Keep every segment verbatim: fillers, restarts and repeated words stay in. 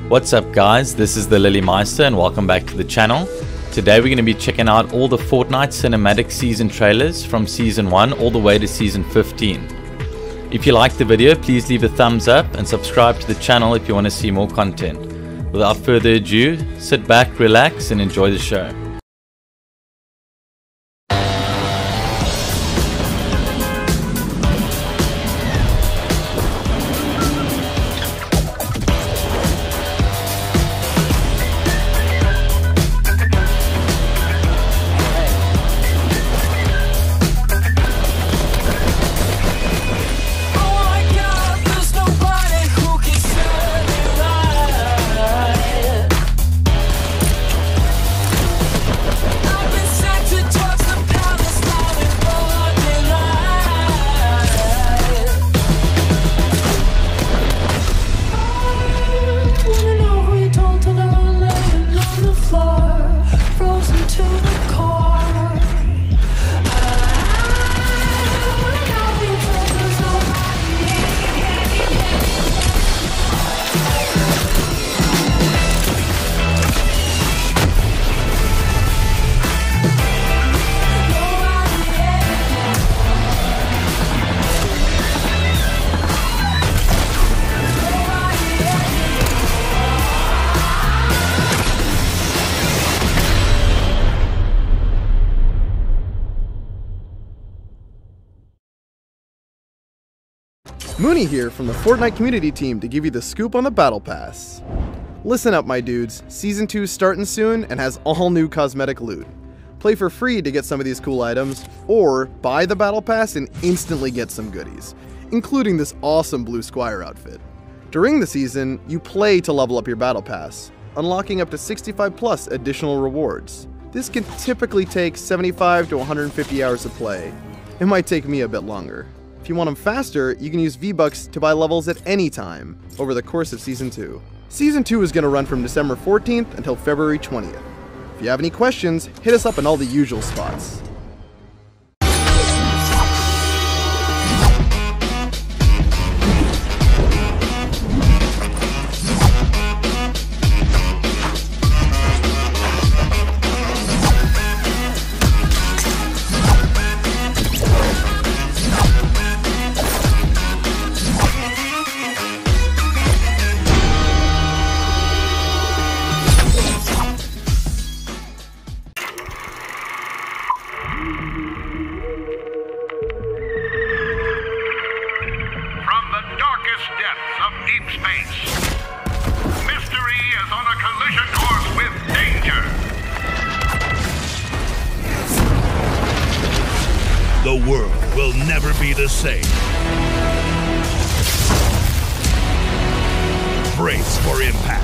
What's up guys, this is the Lily Meister and welcome back to the channel. Today we're going to be checking out all the Fortnite cinematic season trailers from season one all the way to season fifteen. If you liked the video, please leave a thumbs up and subscribe to the channel if you want to see more content. Without further ado, sit back, relax and enjoy the show. Mooney here from the Fortnite community team to give you the scoop on the Battle Pass. Listen up my dudes, Season two is starting soon and has all new cosmetic loot. Play for free to get some of these cool items, or buy the Battle Pass and instantly get some goodies, including this awesome blue Squire outfit. During the season, you play to level up your Battle Pass, unlocking up to sixty-five plus additional rewards. This can typically take seventy-five to one hundred fifty hours of play. It might take me a bit longer. If you want them faster, you can use V-Bucks to buy levels at any time over the course of Season two. Season two is going to run from December fourteenth until February twentieth. If you have any questions, hit us up in all the usual spots. Depths of deep space. Mystery is on a collision course with danger. The world will never be the same. Brace for impact.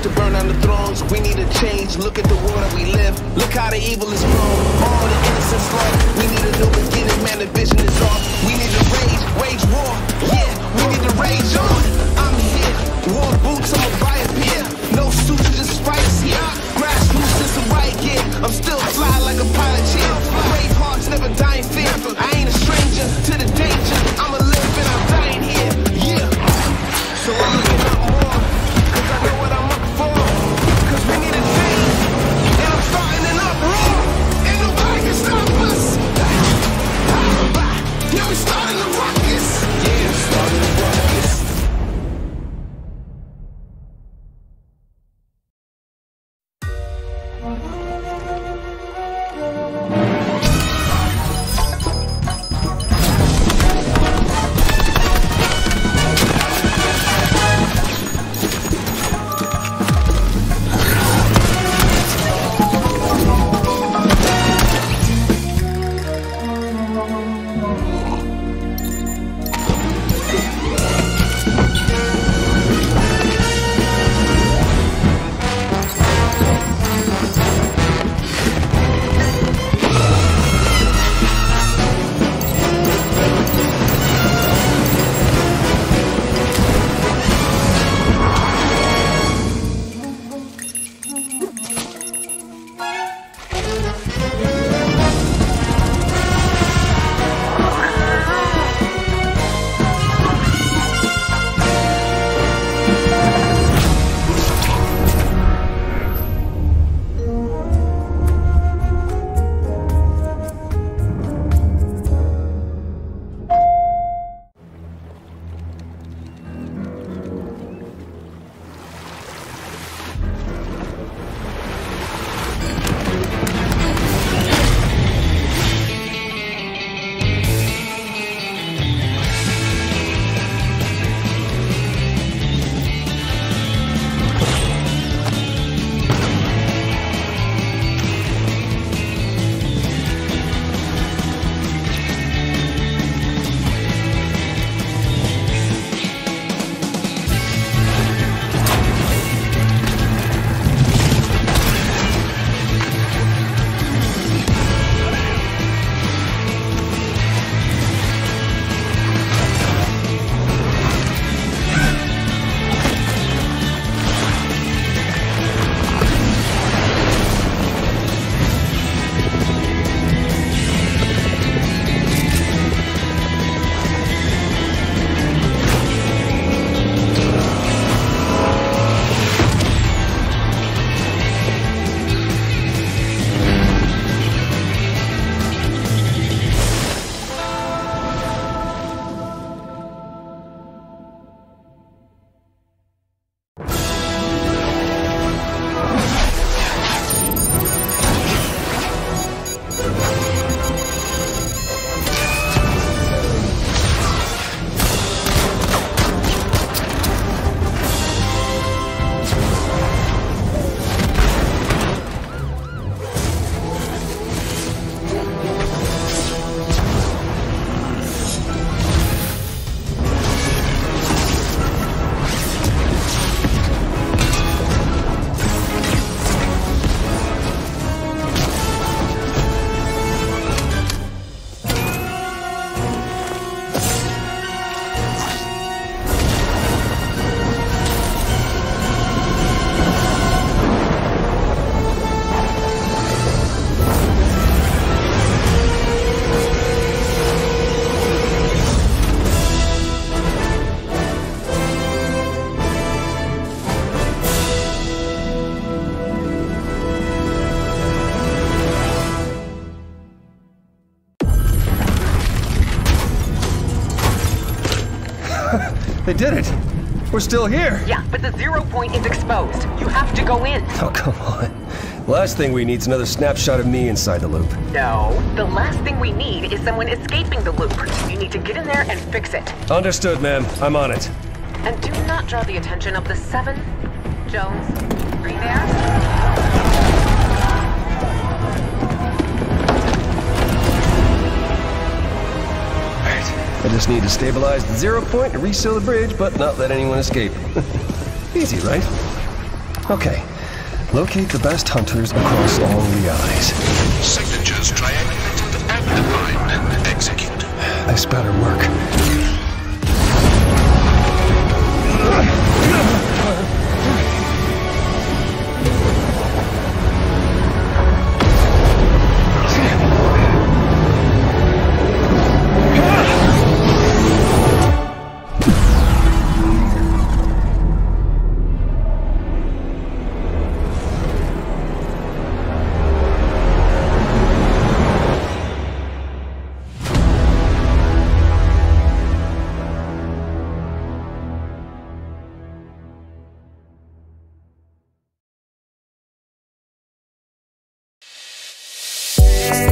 to burn down the thrones. We need a change. Look at the world that we live. Look how the evil is grown. All the innocence lost. We need a new beginning, man. The vision is off. We need to rage, wage war. Yeah, we need to rage on. I'm here. War boots, I'ma buy a pair. No suits, just stripes here. Grassroots is the right gear. I'm still fly like a pilot here. Brave hearts never die in fear. I ain't a stranger to the danger. I'ma live and I'm dying here. Yeah. So I'm looking up more. Cause I know what I'm up for. Cause we need a change. And I'm starting an uproar. And nobody can stop us. Yeah, we starting the ruckus. Yeah, starting the ruckus. They did it! We're still here! Yeah, but the zero point is exposed. You have to go in. Oh, come on. Last thing we need is another snapshot of me inside the loop. No. The last thing we need is someone escaping the loop. You need to get in there and fix it. Understood, ma'am. I'm on it. And do not draw the attention of the seven. Jones, are you there? I just need to stabilize the zero point and reseal the bridge, but not let anyone escape. Easy, right? Okay. Locate the best hunters across all realities. Signatures triangulated and defined. Execute. This better work. Yeah.